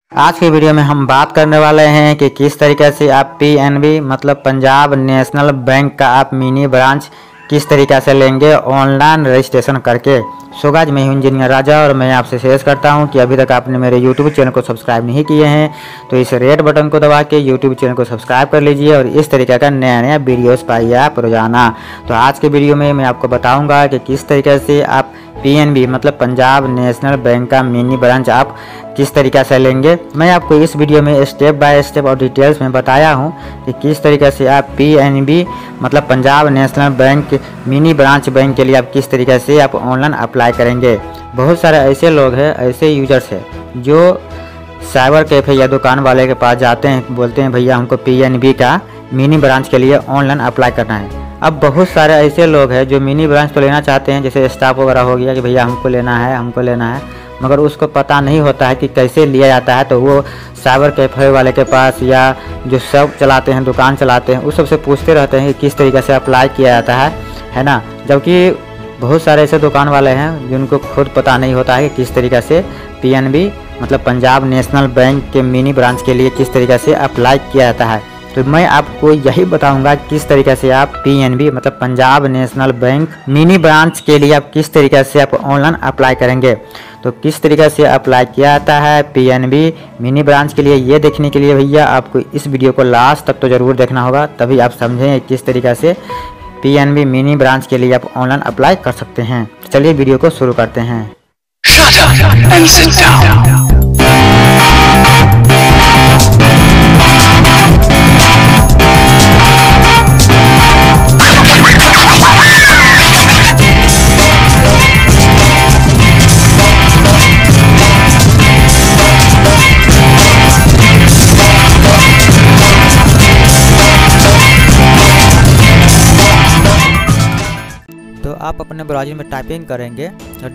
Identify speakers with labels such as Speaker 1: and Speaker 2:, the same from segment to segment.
Speaker 1: आज की वीडियो में हम बात करने वाले हैं कि किस तरीके से आप पीएनबी मतलब पंजाब नेशनल बैंक का आप मिनी ब्रांच किस तरीके से लेंगे ऑनलाइन रजिस्ट्रेशन करके। सो गाइस, मैं हूं इंजीनियर राजा और मैं आपसे शेयर करता हूं कि अभी तक आपने मेरे यूट्यूब चैनल को सब्सक्राइब नहीं किए हैं तो इस रेड बटन को दबा के यूट्यूब चैनल को सब्सक्राइब कर लीजिए और इस तरीके का नया नया वीडियोस पाइए आप रोजाना। तो आज के वीडियो में मैं आपको बताऊँगा कि किस तरीके से आप पीएनबी मतलब पंजाब नेशनल बैंक का मिनी ब्रांच आप किस तरीके से लेंगे। मैं आपको इस वीडियो में स्टेप बाय स्टेप और डिटेल्स में बताया हूं कि किस तरीके से आप पीएनबी मतलब Punjab National Bank mini branch bank के लिए आप किस तरीके से आप ऑनलाइन अप्लाई करेंगे। बहुत सारे ऐसे लोग हैं, ऐसे यूजर्स हैं जो साइबर कैफ़े या दुकान वाले के पास जाते हैं, बोलते हैं भैया हमको पीएनबी का मिनी ब्रांच के लिए ऑनलाइन अप्लाई करना है। अब बहुत सारे ऐसे लोग हैं जो मिनी ब्रांच तो लेना चाहते हैं, जैसे स्टाफ वगैरह हो गया कि भैया हमको लेना है, मगर उसको पता नहीं होता है कि कैसे लिया जाता है। तो वो साइबर कैफ़े वाले के पास या जो सब चलाते हैं, दुकान चलाते हैं, उस सबसे पूछते रहते हैं कि किस तरीके से अप्लाई किया जाता है ना। जबकि बहुत सारे ऐसे दुकान वाले हैं जिनको खुद पता नहीं होता है कि किस तरीके से पीएनबी मतलब पंजाब नेशनल बैंक के मिनी ब्रांच के लिए किस तरीके से अप्लाई किया जाता है। तो मैं आपको यही बताऊंगा किस तरीके से आप पीएनबी मतलब Punjab National Bank mini branch के लिए आप किस तरीके से आप ऑनलाइन अप्लाई करेंगे। तो किस तरीके से अप्लाई किया जाता है पीएनबी मिनी ब्रांच के लिए, ये देखने के लिए भैया आपको इस वीडियो को लास्ट तक तो ज़रूर देखना होगा, तभी आप समझें किस तरीके से पीएनबी मिनी ब्रांच के लिए आप ऑनलाइन अप्लाई कर सकते हैं। चलिए वीडियो को शुरू करते हैं।
Speaker 2: Shut up and sit down.
Speaker 1: तो आप अपने ब्राउज़र में टाइपिंग करेंगे तो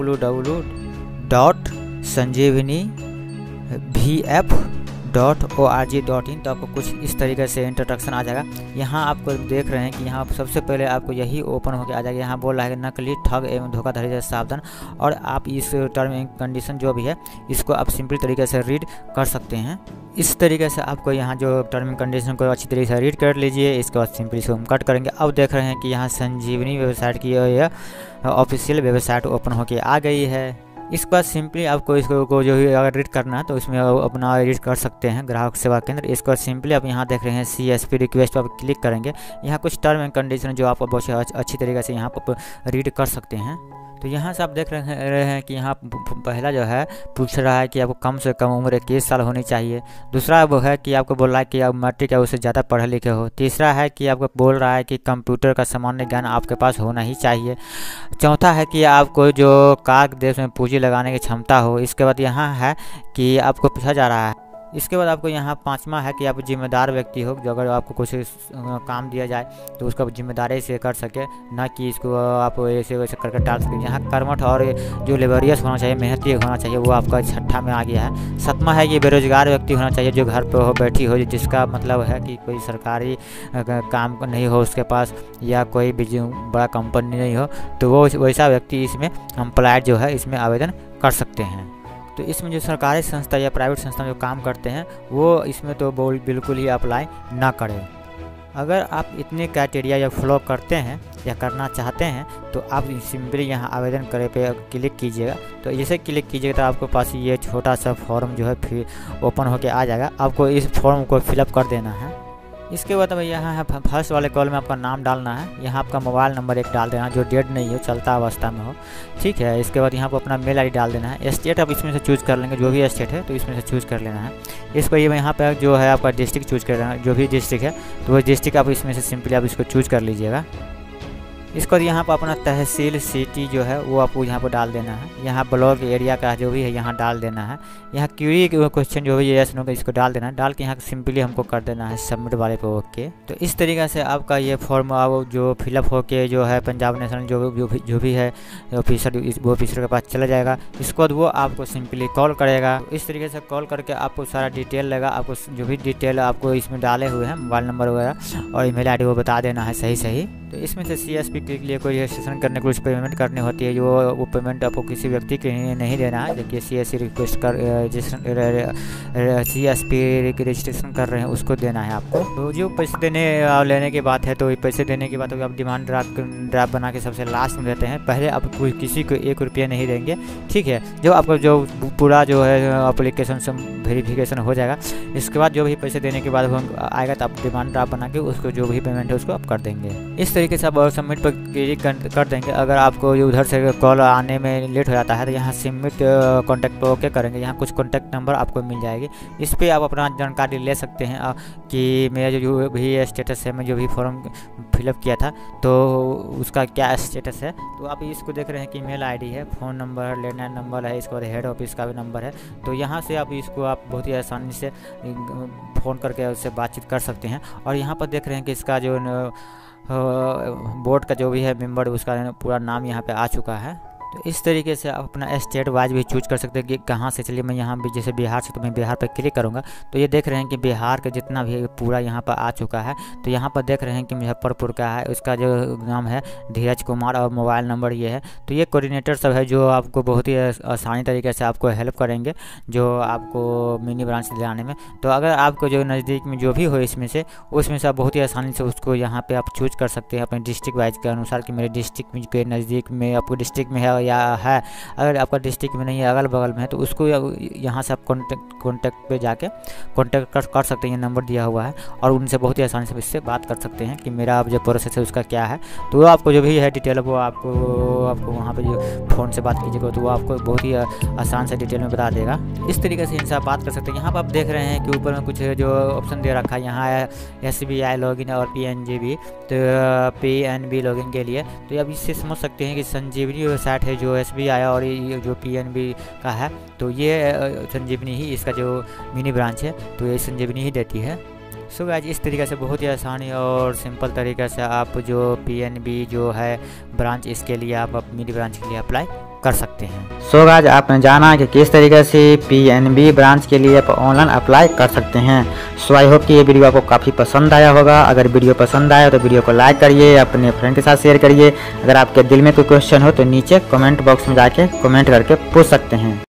Speaker 1: www.sanjeevani.vf.org.in तो आपको कुछ इस तरीके से इंट्रोडक्शन आ जाएगा। यहाँ आपको देख रहे हैं कि यहाँ सबसे पहले आपको यही ओपन होकर आ जाएगा। यहाँ बोल रहा है कि नकली ठग एवं धोखाधड़ी से सावधान, और आप इस टर्म एंड कंडीशन जो भी है इसको आप सिंपल तरीके से रीड कर सकते हैं। इस तरीके से आपको यहाँ जो टर्म एंड कंडीशन को अच्छी तरीके से रीड कर लीजिए। इसके बाद सिंपली इसको हम कट करेंगे। अब देख रहे हैं कि यहाँ संजीवनी वेबसाइट की यह ऑफिशियल वेबसाइट ओपन होके आ गई है। इसके बाद सिंपली आपको इसको जो है अगर रीड करना है तो इसमें अपना रीड कर सकते हैं, ग्राहक सेवा केंद्र। इसके बाद सिंपली आप यहाँ देख रहे हैं CSP रिक्वेस्ट पर आप क्लिक करेंगे। यहाँ कुछ टर्म एंड कंडीशन जो आप बहुत अच्छी तरीके से यहाँ पर रीड कर सकते हैं। तो यहाँ से आप देख रहे हैं कि यहाँ पहला जो है पूछ रहा है कि आपको कम से कम उम्र 21 साल होनी चाहिए। दूसरा वो है कि आपको बोल रहा है कि आप मैट्रिक या उससे ज़्यादा पढ़े लिखे हो। तीसरा है कि आपको बोल रहा है कि कंप्यूटर का सामान्य ज्ञान आपके पास होना ही चाहिए। चौथा है कि आपको जो कार देश में पूंजी लगाने की क्षमता हो। इसके बाद यहाँ है कि आपको पूछा जा रहा है। इसके बाद आपको यहाँ पांचवा है कि आप जिम्मेदार व्यक्ति हो, जो अगर आपको कुछ काम दिया जाए तो उसका जिम्मेदारी से कर सके, ना कि इसको आप ऐसे वैसे करके टाल सके। यहाँ कर्मठ और जो लेबरियस होना चाहिए, मेहनती होना चाहिए, वो आपका छठा में आ गया है। सातवां है कि बेरोजगार व्यक्ति होना चाहिए, जो घर पर हो बैठी हो, जिसका मतलब है कि कोई सरकारी काम नहीं हो उसके पास या कोई बड़ा कंपनी नहीं हो, तो वो वैसा व्यक्ति इसमें एम्प्लॉयड जो है इसमें आवेदन कर सकते हैं। तो इसमें जो सरकारी संस्था या प्राइवेट संस्था जो काम करते हैं वो इसमें तो बिल्कुल ही अप्लाई ना करें। अगर आप इतने क्राइटेरिया या फॉलो करते हैं या करना चाहते हैं तो आप सिंपली यहाँ आवेदन करे पे क्लिक कीजिएगा। तो जैसे क्लिक कीजिएगा तो आपके पास ये छोटा सा फॉर्म जो है फिर ओपन होके आ जाएगा। आपको इस फॉर्म को फिलअप कर देना है। इसके बाद अब यहाँ है फर्स्ट वाले कॉल में आपका नाम डालना है। यहाँ आपका मोबाइल नंबर एक डाल देना जो डेड नहीं हो, चलता अवस्था में हो, ठीक है। इसके बाद यहाँ पर अपना मेल आईडी डाल देना है। स्टेट आप इसमें से चूज़ कर लेंगे, जो भी स्टेट है तो इसमें से चूज़ कर लेना है। इसको ये यहाँ पर जो है आपका डिस्ट्रिक्ट चूज़ कर लेना है, जो भी डिस्ट्रिक्ट है तो वो डिस्ट्रिक्ट आप इसमें से सिंपली आप इसको चूज़ कर लीजिएगा। इसके बाद यहाँ पर अपना तहसील सिटी जो है वो आपको यहाँ पर डाल देना है। यहाँ ब्लॉक एरिया का जो भी है यहाँ डाल देना है। यहाँ क्यूरी क्वेश्चन जो भी यस नो का इसको डाल देना है। डाल के यहाँ सिंपली हमको कर देना है सबमिट वाले पे ओके। तो इस तरीके से आपका ये फॉर्म जो फिलअप होके जो है पंजाब नेशनल जो भी है ऑफिसर, वो ऑफिसर के पास चला जाएगा। इसके बाद वो आपको सिंपली कॉल करेगा। तो इस तरीके से कॉल करके आपको सारा डिटेल लेगा। आपको जो भी डिटेल आपको इसमें डाले हुए हैं, मोबाइल नंबर वगैरह और ईमेल आईडी, वो बता देना है सही। तो इसमें से CSP व्यक्ति के लिए कोई रजिस्ट्रेशन करने को कुछ पेमेंट करनी होती है, जो वो पेमेंट आपको किसी व्यक्ति के नहीं देना है। जबकि CSP रिक्वेस्ट कर CSP रजिस्ट्रेशन कर रहे हैं उसको देना है आपको। तो जो पैसे देने लेने की बात है, तो पैसे देने के बाद आप डिमांड ड्राफ्ट बना के सबसे लास्ट में देते हैं। पहले आप किसी को 1 रुपया नहीं देंगे, ठीक है। जो आपका जो पूरा जो है एप्लीकेशन से वेरिफिकेशन हो जाएगा, इसके बाद जो भी पैसे देने के बाद आएगा तो आप डिमांड ड्राफ्ट बना के उसको जो भी पेमेंट है उसको आप कर देंगे। इस तरीके से आप सबमिट पर क्लिक कर देंगे। अगर आपको उधर से कॉल आने में लेट हो जाता है तो यहाँ सबमिट कॉन्टैक्ट पर ओके करेंगे। यहाँ कुछ कॉन्टैक्ट नंबर आपको मिल जाएगी, इस पर आप अपना जानकारी ले सकते हैं कि मेरा जो भी स्टेटस है, मैं जो भी फॉर्म फिलअप किया था तो उसका क्या स्टेटस है। तो आप इसको देख रहे हैं कि ईमेल आईडी है, फ़ोन नंबर, लैंडलाइन नंबर है, इसके बाद हेड ऑफिस का भी नंबर है। तो यहाँ से आप इसको आप बहुत ही आसानी से फ़ोन करके उससे बातचीत कर सकते हैं। और यहाँ पर देख रहे हैं कि इसका जो बोर्ड का जो भी है मेंबर, उसका पूरा नाम यहाँ पे आ चुका है। तो इस तरीके से आप अपना स्टेट वाइज भी चूज कर सकते हैं कि कहाँ से। चलिए मैं यहाँ भी जैसे बिहार से, तो मैं बिहार पर क्लिक करूँगा तो ये देख रहे हैं कि बिहार का जितना भी पूरा यहाँ पर आ चुका है। तो यहाँ पर देख रहे हैं कि मुजफ्फरपुर का है, उसका जो नाम है धीरज कुमार और मोबाइल नंबर ये है। तो ये कोऑर्डिनेटर सब है जो आपको बहुत ही आसानी तरीके से आपको हेल्प करेंगे, जो आपको मिनी ब्रांच दिलाने में। तो अगर आपको जो नज़दीक में जो भी हो इसमें से आप बहुत ही आसानी से उसको यहाँ पर आप चूज कर सकते हैं अपने डिस्ट्रिक्ट वाइज के अनुसार कि मेरे डिस्ट्रिक्ट में के नज़दीक में आपको डिस्ट्रिक्ट में है या है। अगर आपका डिस्ट्रिक्ट में नहीं है, अगल बगल में है, तो उसको यहाँ से आप कॉन्टैक्ट पे जाके कॉन्टैक्ट कर सकते हैं। ये नंबर दिया हुआ है और उनसे बहुत ही आसानी से इससे बात कर सकते हैं कि मेरा जो प्रोसेस है उसका क्या है। तो आपको जो भी है डिटेल वो आपको वहाँ पे जो फ़ोन से बात कीजिएगा तो वो आपको बहुत ही आसान से डिटेल में बता देगा। इस तरीके से इनसे आप बात कर सकते हैं। यहाँ पर आप देख रहे हैं कि ऊपर में कुछ जो ऑप्शन दे रखा है, यहाँ है SBI लॉगिन और PNB। तो PNB लॉगिन के लिए तो अब इससे समझ सकते हैं कि संजीवनी वेबसाइट है जो SBI और ये जो PNB का है, तो ये संजीवनी ही इसका जो मिनी ब्रांच है, तो ये संजीवनी ही देती है। सो गाइस, इस तरीके से बहुत ही आसानी और सिंपल तरीके से आप जो PNB जो है ब्रांच, इसके लिए आप मिनी ब्रांच के लिए अप्लाई कर सकते हैं।
Speaker 3: सो गाइस, आपने जाना कि किस तरीके से PNB ब्रांच के लिए आप ऑनलाइन अप्लाई कर सकते हैं। सो आई होप कि ये वीडियो आपको काफ़ी पसंद आया होगा। अगर वीडियो पसंद आया तो वीडियो को लाइक करिए, अपने फ्रेंड के साथ शेयर करिए। अगर आपके दिल में कोई क्वेश्चन हो तो नीचे कमेंट बॉक्स में जाके कमेंट करके पूछ सकते हैं।